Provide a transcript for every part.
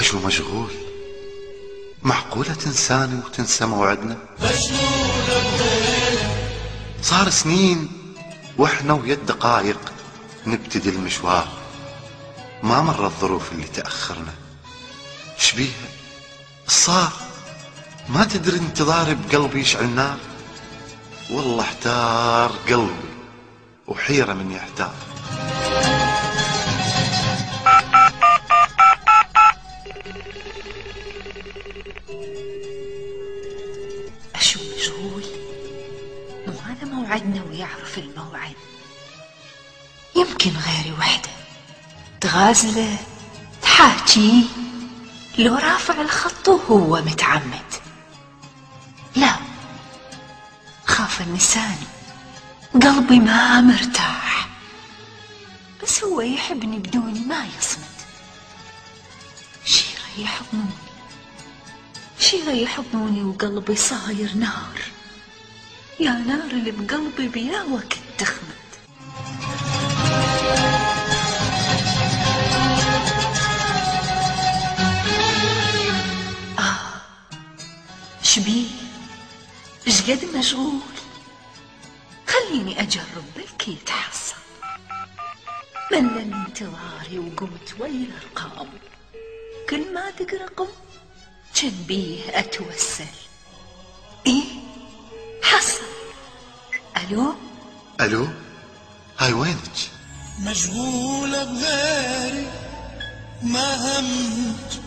شو مشغول؟ معقولة تنساني وتنسى موعدنا؟ صار سنين واحنا ويا الدقايق نبتدي المشوار، ما مرت الظروف اللي تأخرنا. شبيها صار؟ ما تدري انتظاري بقلبي يشعل نار. والله احتار قلبي وحيرة من يحتار. أشو مشغول؟ مو هذا موعدنا ويعرف الموعد. يمكن غيري وحده تغازله تحاكي لو رافع الخط وهو متعمد. لا، خاف النساني قلبي ما مرتاح، بس هو يحبني بدوني ما يصمت. شي يريح ضموني، شي يريح ضموني وقلبي صاير نار. يا نار اللي بقلبي بيا وقت تخمد. شبيه شقد مشغول؟ خليني أجرب بلكي يتحصل. ملل انتظاري وقمت ويا الأرقام، كل ما دق رقم جن بيه أتوسل. إيه حصل. ألو ألو، هاي وينك؟ مشغولة بغيري، ما همت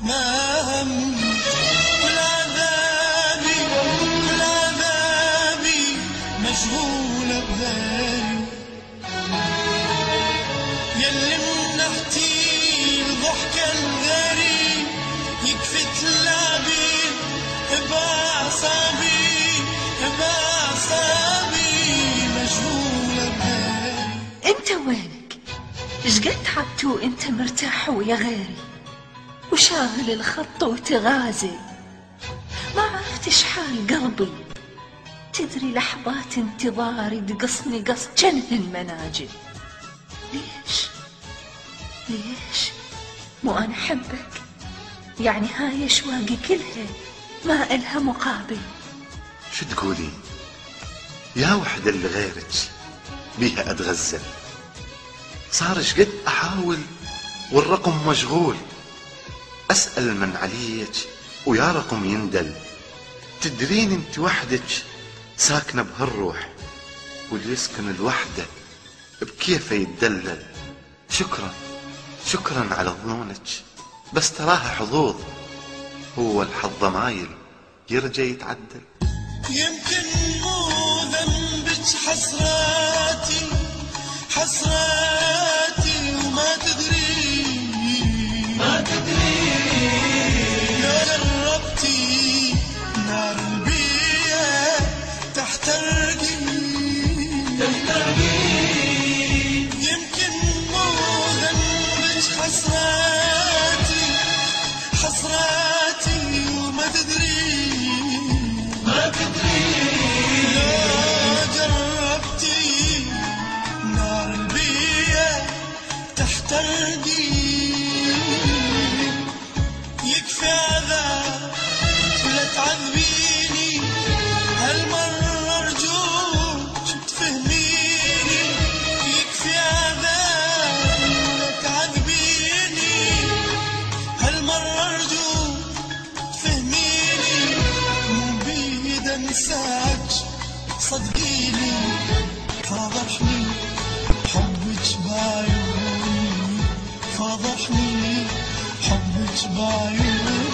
والعذابي مشغولة بغيري. يلي منحتي الضحكة الغريب يكفي تلعبي بأعصابي مشغولة بغيري. انت وينك؟ شقد تعبت وانت مرتاح ويا غيري وشاغل الخط وتغازل. ما عرفت شحال قلبي، تدري لحظات انتظاري تقصني قص جنه المناجل. ليش مو انا احبك؟ يعني هاي اشواقي كلها ما الها مقابل. شو تقولين يا وحدة اللي غيرك بيها اتغزل؟ صار شقد احاول والرقم مشغول، اسأل من عليك ويا رقم يندل. تدرين انت وحدك ساكنة بهالروح، واللي يسكن الوحدة بكيفه يتدلل. شكرا على ظنونك، بس تراها حظوظ، هو الحظ مايل يرجى يتعدل. يمكن مو ذنبك حسراتي وما تدري لو جربتي نار البيئة تحترقي. يمكن مو ذنبك حسراتي وما تدري لو جربتي نار البيئة تحترقي. يكفي عذاب ولا تعذبيني، هالمرة أرجوك تفهميني. يكفي عذاب ولا تعذبيني، هالمرة أرجوك تفهميني. مو بيد أنساك صدقيني، فاضحني حبك بعيوني، فاضحني حبك بعيوني.